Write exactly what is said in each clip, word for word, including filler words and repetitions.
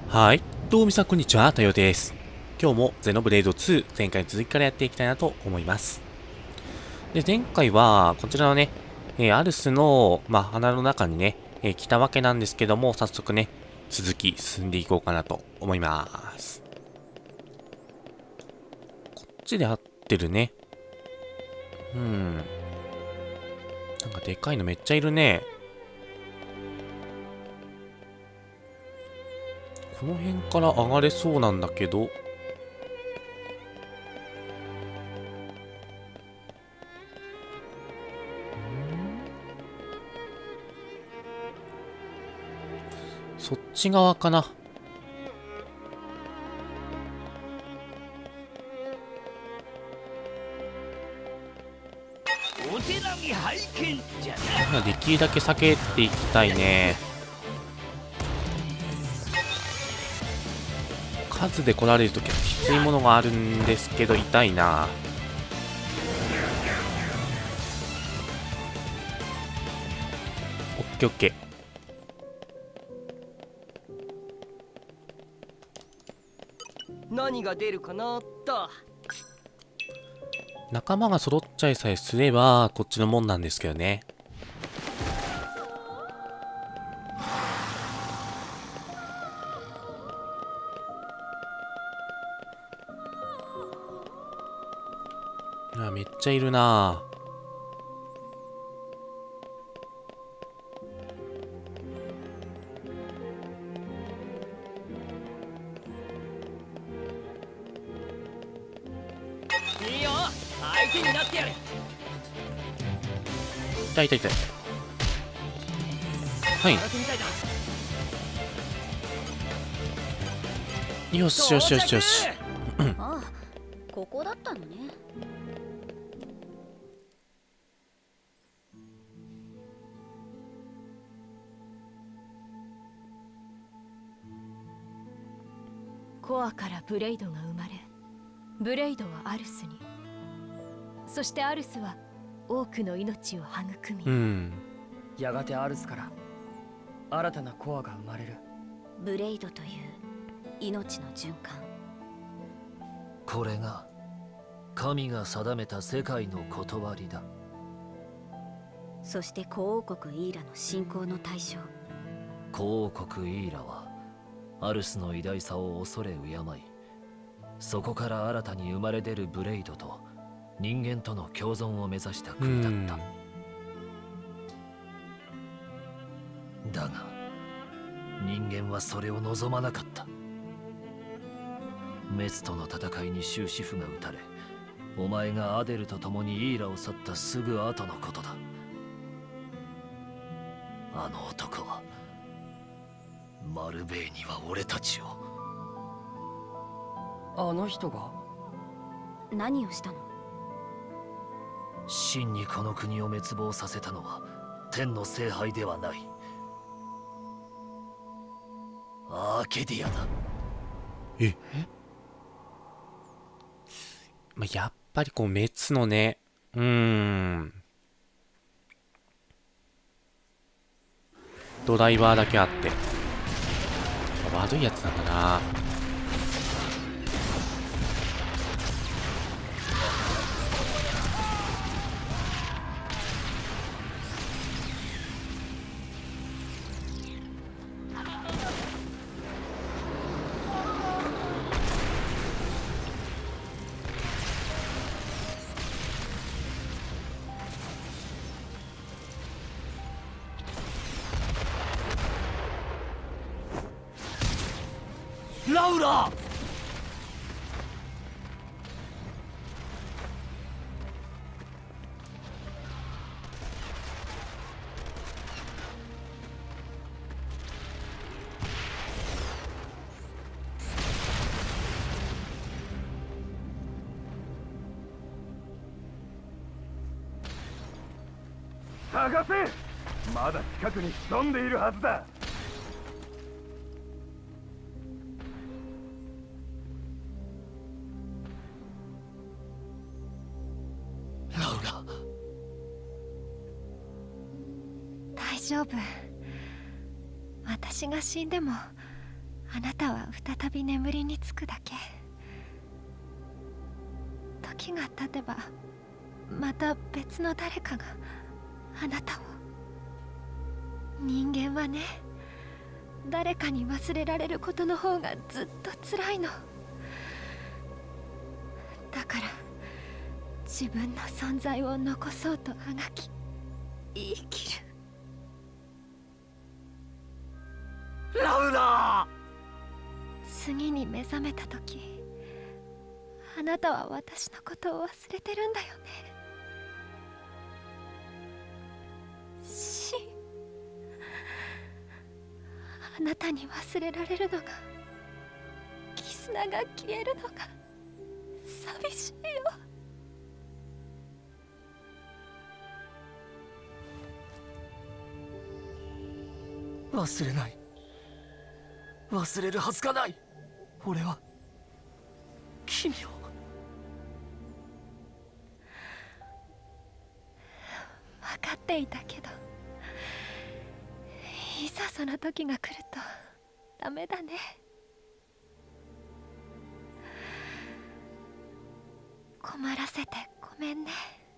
はい。どうも皆さん、こんにちは。たよです。今日もゼノブレードツー、前回の続きからやっていきたいなと思います。で、前回は、こちらのね、えーアルスの、まあ、花の中にね、えー来たわけなんですけども、早速ね、続き進んでいこうかなと思います。こっちで合ってるね。うん。なんかでかいのめっちゃいるね。この辺から上がれそうなんだけど、そっち側かな。 お手並み拝見じゃな。 できるだけ避けていきたいね。数で来られるときはきついものがあるんですけど、痛いな。オッケーオッケー。 何が出るかなと。 仲間が揃っちゃいさえすればこっちのもんなんですけどね。いやめっちゃいるな。 いいよ、相手になってやる。 痛い痛い痛い。はい。 やってみたいだ。 よしよしよしよし。 ああ、ここだったのね。 コアからブレイドが生まれ、ブレイドはアルスに、そしてアルスは多くの命を育み、 うん。 やがてアルスから新たなコアが生まれる。 ブレイドという命の循環。 これが神が定めた世界の断りだ。 そして古王国イーラの信仰の対象。 古王国イーラはアルスの偉大さを恐れ敬い、そこから新たに生まれ出るブレイドと人間との共存を目指した国だった。だが人間はそれを望まなかった。メツとの戦いに終止符が打たれ、お前がアデルと共にイーラを去ったすぐ後のことだ。あの男はマルベイには俺たちを。 あの人が何をしたの？ 真にこの国を滅亡させたのは天の聖杯ではない、アーケディアだ。 えまあ、やっぱりこう滅のね、うーん。ドライバーだけあって。悪いやつなんだな。 ラウラ。 探せ。まだ近くに潜んでいるはずだ。 ラウラ。 大丈夫。私が死んでもあなたは再び眠りにつくだけ。時が経てばまた別の誰かがあなたを。人間はね、誰かに忘れられることの方がずっと辛いの。だから自分の存在を残そうとあがき生きる。 ラウナ次に目覚めた時、あなたは私のことを忘れてるんだよね。シン、あなたに忘れられるのが、キスナが消えるのが寂しいよ。 忘れない。忘れるはずがない。俺は君を。 分かっていたけど、いざその時が来るとダメだね。困らせてごめんね。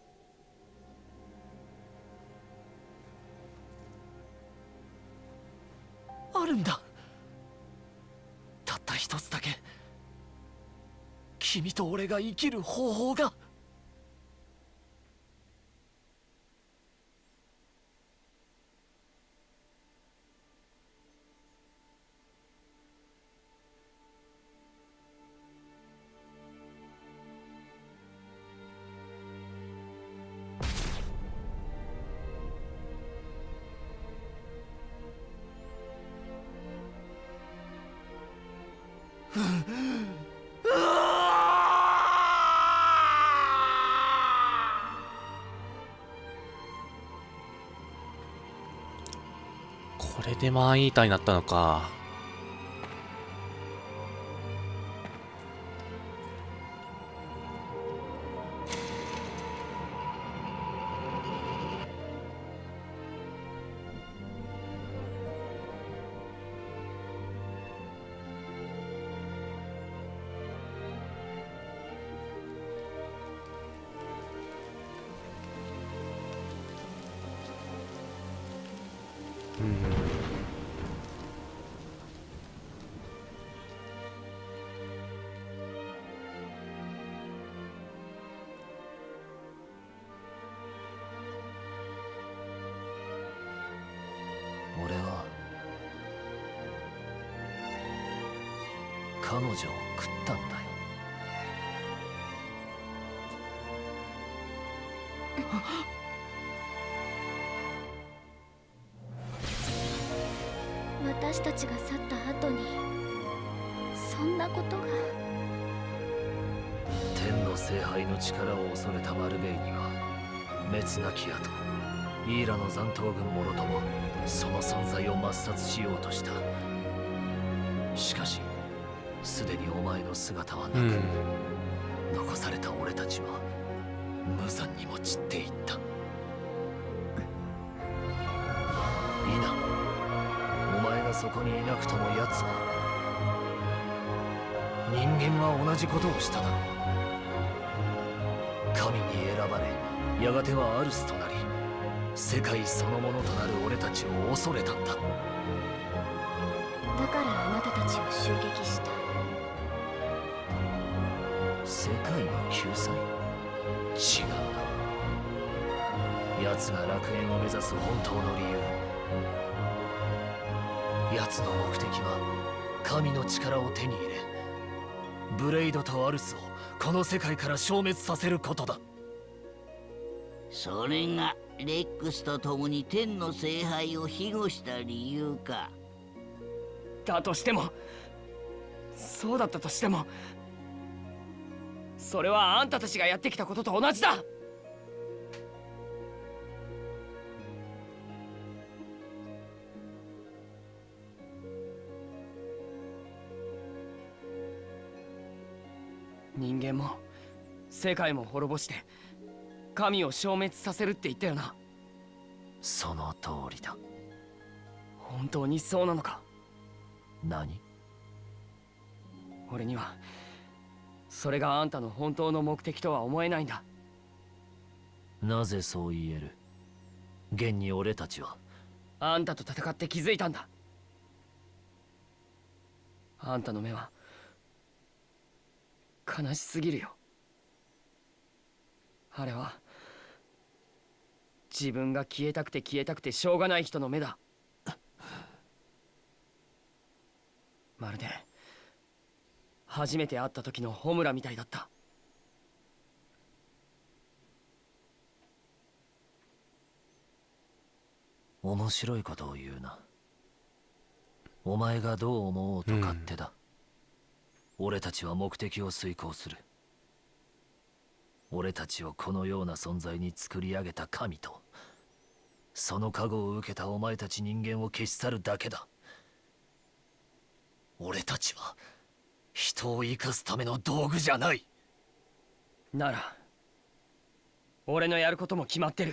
あるんだ。たった一つだけ、君と俺が生きる方法が。 これでマンイーターになったのか。 俺は彼女を食ったんだよ。 私たちが去った後にそんなことが。 天の聖杯の力を恐れたマルベイには滅なき後、イーラの残党軍もろともその存在を抹殺しようとした。しかしすでにお前の姿はなく、 うん、 残された俺たちは無残にも散っていった。イナ、お前がそこにいなくとも奴は、人間は同じことをしただろう。神に選ばれ、やがてはアルスとなり、世界そのものとなる俺たちを恐れたんだ。 だからあなたたちを襲撃した。 世界の救済？違うな。奴が楽園を目指す本当の理由、奴の目的は神の力を手に入れ、ブレイドとアルスをこの世界から消滅させることだ。 それがレックスと共に天の聖杯を庇護した理由か。 だとしても、そうだったとしても、それはあんたたちがやってきたことと同じだ。人間も世界も滅ぼして神を消滅させるって言ったよな。 その通りだ。 本当にそうなのか。 何？ 俺にはそれがあんたの本当の目的とは思えないんだ。 なぜそう言える？現に俺たちはあんたと戦って気づいたんだ。あんたの目は悲しすぎるよ。あれは自分が消えたくて消えたくてしょうがない人の目だ。まるで初めて会った時のホムラみたいだった。 面白いことを言うな。お前がどう思おうと勝手だ、うん、俺たちは目的を遂行する。俺たちをこのような存在に作り上げた神と、その加護を受けたお前たち人間を消し去るだけだ。俺たちは人を生かすための道具じゃない。 なら俺のやることも決まってる。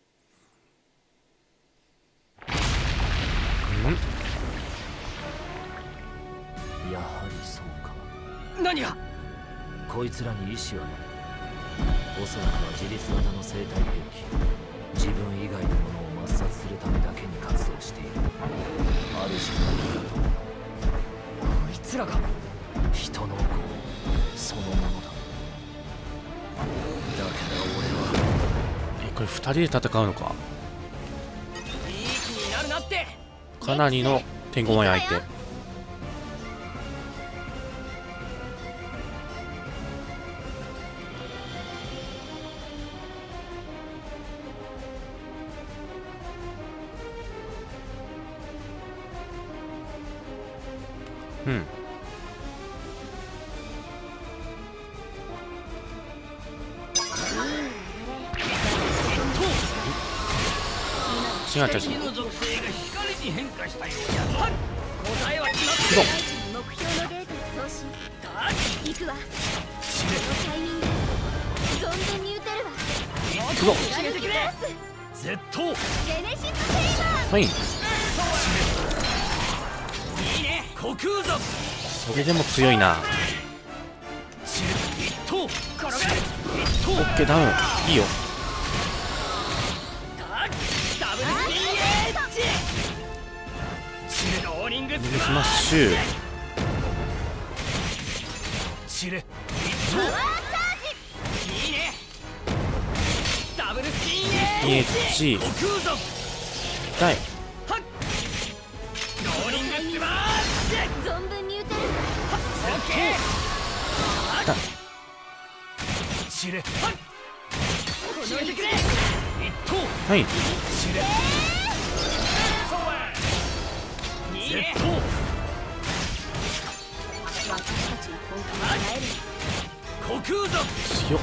やはりそうか。 何が？ こいつらに意志はない。おそらくは自律型の生体兵器、自分以外のものを抹殺するためだけに活動している。ある種の火だと。 こいつらが人の業そのものだ。だから俺はえ、これふたりで戦うのか。 いい気になるなって。 かなりのてんこまい相手。うん。シガちゃんし。 の属性が光に変化したようじゃ。 答えは決まってる。 目標のデータ送信行くわ。このタイミング存分に撃てるわ。 行くぞ。 ガルキュラス Z ジェネシスセイバー。 はい。 いいね。 虚空山それでも強いな。 一等オッケーダウン。いいよ。 ダブルスピンエッジ。ローリングススマッシュ。 チレパワーチャージ。 いいね。ダブルスピンピンエエッッジ。 虚空山痛い。 ローリングスマッシュ。 存分に撃てる。 オッケー。 チレ決めてくれ。 一等はい。 チレいいね。 Z 私たちの本気になえる。 虚空山強っ。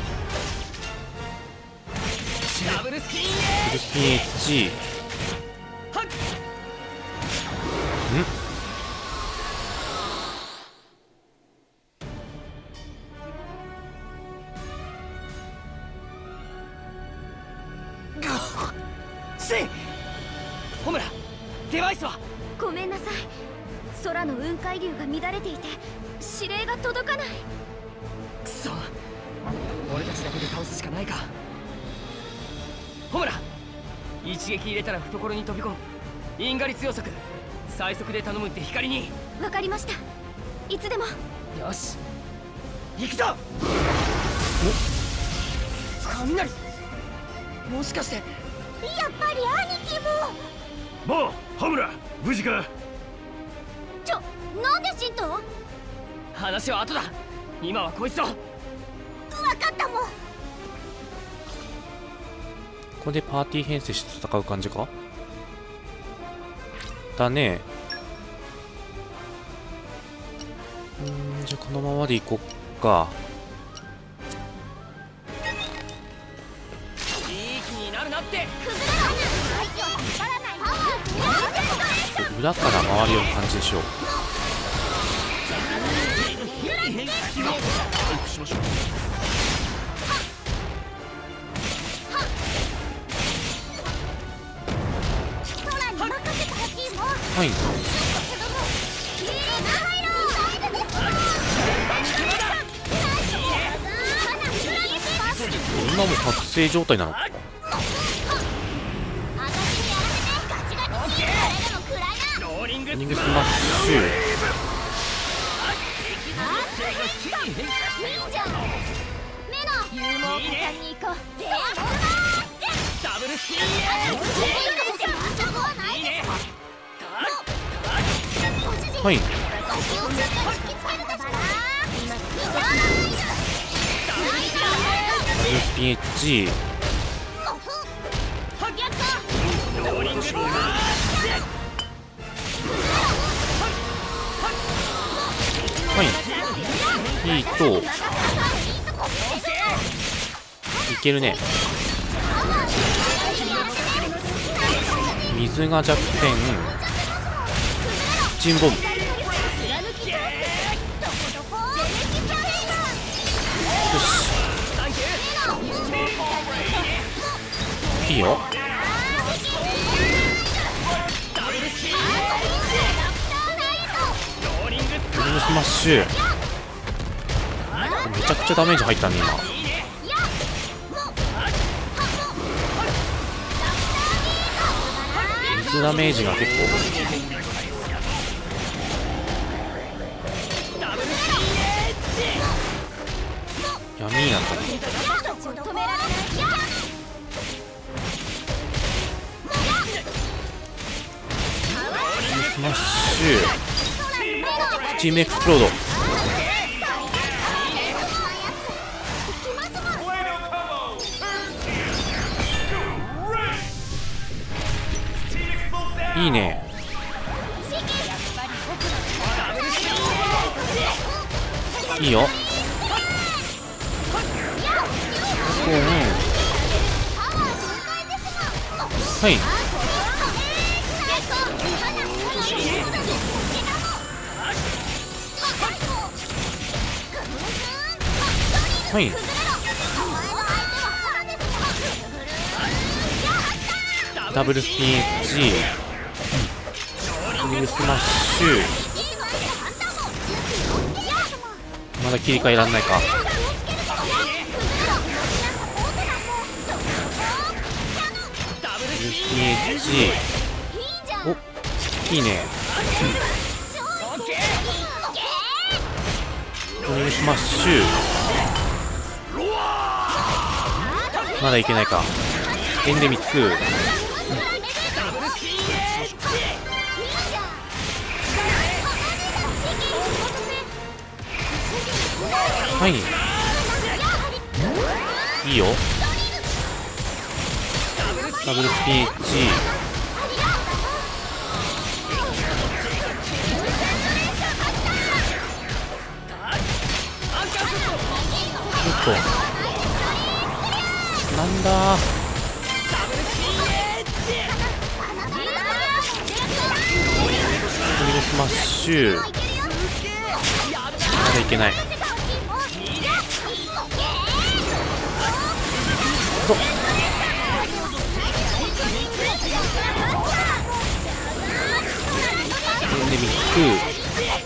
ダブルスピンエッジ。 ピンエッジ。ん？ せい。ホムラ、デバイスは？ ごめんなさい。空の雲海流が乱れていて指令が届かない。 くそ。俺たちだけで倒すしかないか。ホムラ、一撃入れたら懐に飛び込む。因果率予測最速で頼むって光に。 わかりました。いつでも。 よし行くぞ。雷、もしかして。 やっぱり兄貴も。 もうホムラ無事か。 ちょ、なんでシント？わ話は後だ。今はこいつを。 かったもん。 ここでパーティー編成して戦う感じかだね。うーん、じゃあこのままでいこっか。 いい気になるなって。 崩れろ。相手を引っ張らないパワー。 裏から回るような感じでしょう。はい。 んなもん覚醒状態なのか。 ローリングローリングスマッシュ。 勇猛果敢に行こう。 ダブルスピン。 はい。スピンエッジ。はい。いいと。いけるね。水が弱点。チンボム。よし。いいよ。ローリングスマッシュ。めちゃくちゃダメージ入ったね今。水ダメージが結構。闇になったね。スマッシュ。チームエクスプロード。いいね。いいよ。うん、はい。はい。ダブルスピンエッジ。リルスマッシュ。まだ切り替えらんないか。リルスピンエッジ。お、いいね。リルスマッシュ。まだいけないか。エンデミック。はい。いいよ。ダブルスピンエッジ。ちょっとなんだー。ダブルスマッシュ。まだいけない。そう。エンデミック。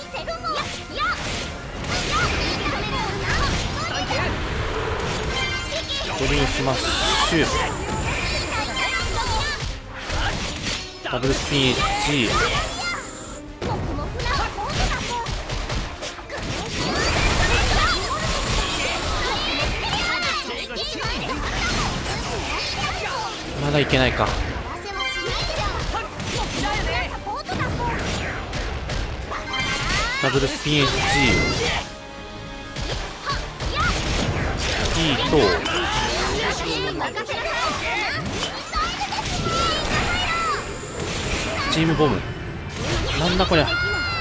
ドリルスマッシュ。ダブルスピンエッジ。まだいけないか。ダブルスピンエッジ。いいと。チームボム。なんだこりゃ。ダ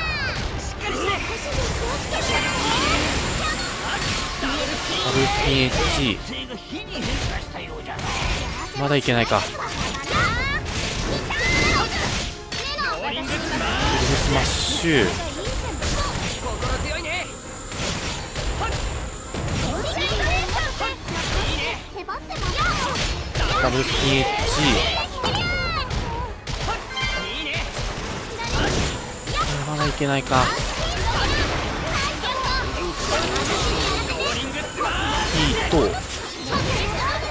ブルスピンエッジ。まだいけないか。リルスマッシュ。ダブルスピンエッジ。まだいけないか。いいと。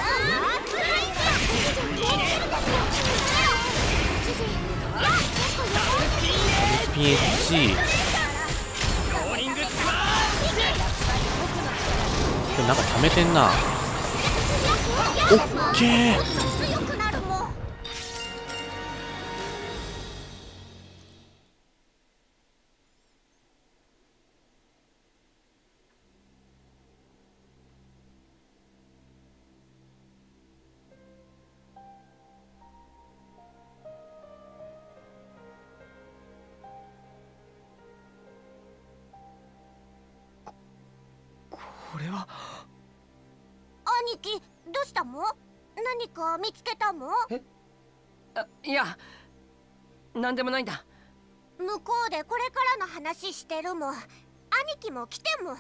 しい。これなんか溜めてんな。オッケー。 強くなるもん。 これは兄貴、どうしたもん？何か見つけたもん？ あ、いや、なんでもないんだ。 向こうでこれからの話してるもん。兄貴も来ても。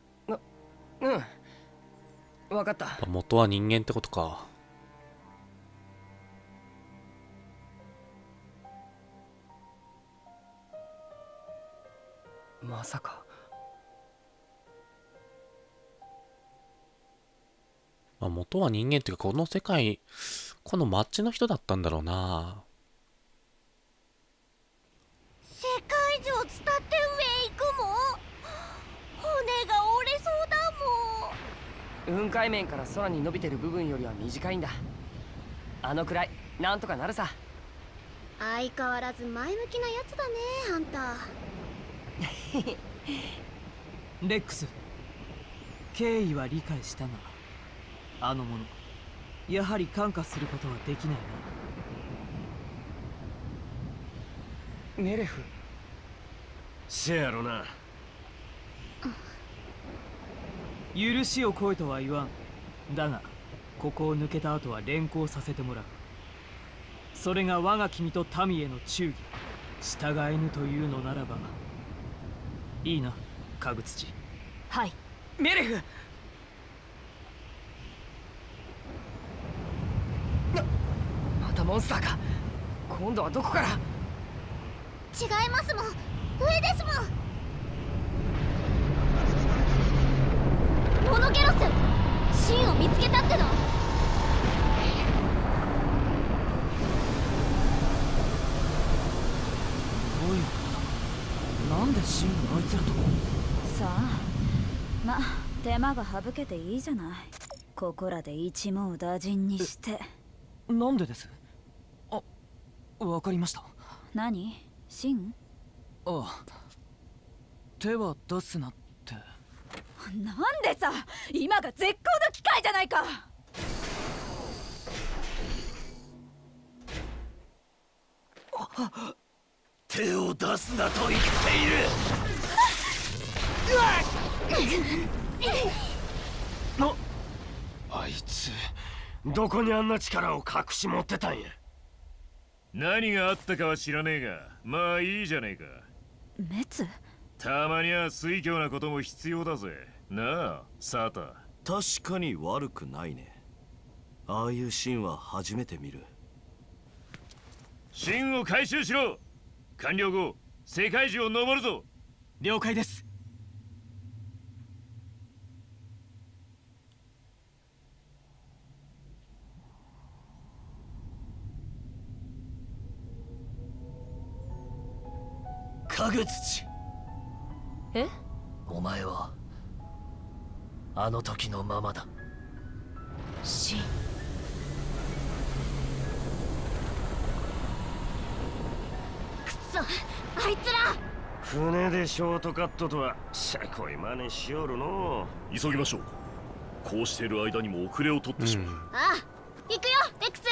うん、わかった。 元は人間ってことか。 まさか。 まあ、元は人間っていうか、この世界、この町の人だったんだろうな。 世界中を伝って上行くもん。骨が折れそうだもん。 雲海面から空に伸びてる部分よりは短いんだ。あのくらいなんとかなるさ。 相変わらず前向きなやつだね、あんた。 レックス、経緯は理解したが、あの者やはり感化することはできないな。 メレフ。 せやろな。 許しを請えとは言わん。だがここを抜けた後は連行させてもらう。それが我が君と民への忠義、従えぬというのならばいいな、家具土。 はい、メレフ。な、またモンスターか。今度はどこから。 違いますもん、上ですもん。モノゲロス、シンを見つけたっての。 どういうことだ。なんでシンがあいつらと。 さあ、ま、手間が省けていいじゃない。ここらで一網打尽にして。 なんでです。あ、わかりました。 何？シン？ ああ、手は出すなって。 なんでさ、今が絶好の機会じゃないか。 手を出すなと言っている。な、あいつどこにあんな力を隠し持ってたんや。 何があったかは知らねえが、まあいいじゃねえか。 滅？ たまには水教なことも必要だぜ。なあ、サタ。 確かに悪くないね。ああいうシーンは初めて見る。 シンを回収しろ。完了後、世界中を登るぞ。 了解です。 家具土。 え？ お前はあの時のままだ。 シン。 くそ、あいつら。 船でショートカットとはしゃこい真似しよるの。 急ぎましょう。こうしている間にも遅れを取ってしまう。 ああ、行くよ、レックス。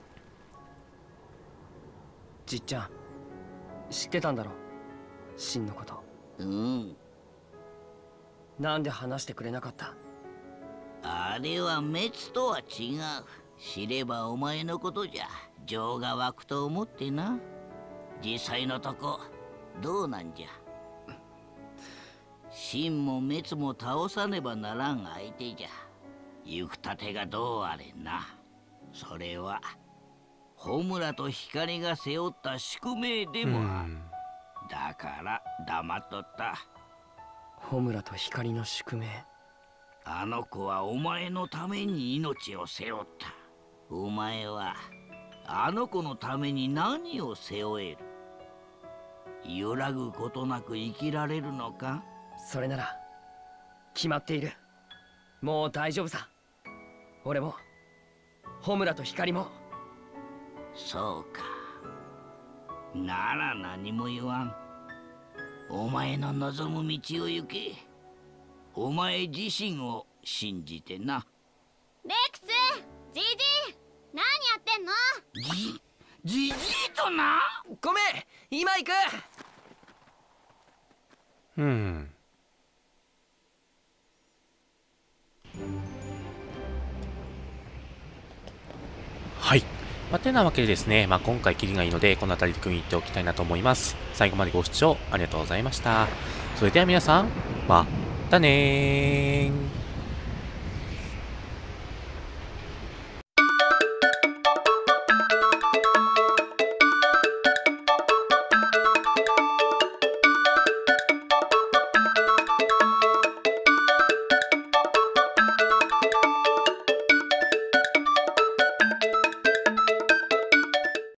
じっちゃん、知ってたんだろ、シンのこと。 うん。 なんで話してくれなかった。 あれは滅とは違う。知ればお前のことじゃ情が湧くと思ってな。実際のとこどうなんじゃ。真も滅も倒さねばならん相手じゃ。行くたてがどうあれな。それは穂村と光が背負った宿命でもある。だから黙っとった。 穂村と光の宿命。 あの子はお前のために命を背負った。お前はあの子のために何を背負える。 揺らぐことなく生きられるのか？ それなら決まっている。もう大丈夫さ。俺も穂村と光も。 そうか。なら何も言わん。お前の望む道を行け。お前自身を信じてな。 レックス、ジジイ、何やってんの？ じじじいとな。 ごめん、今行く。 うん。はい。まあ、てなわけでですね、まあ、今回キリがいいので、この辺りで区切っておきたいなと思います。最後までご視聴ありがとうございました。それでは皆さん、またねー。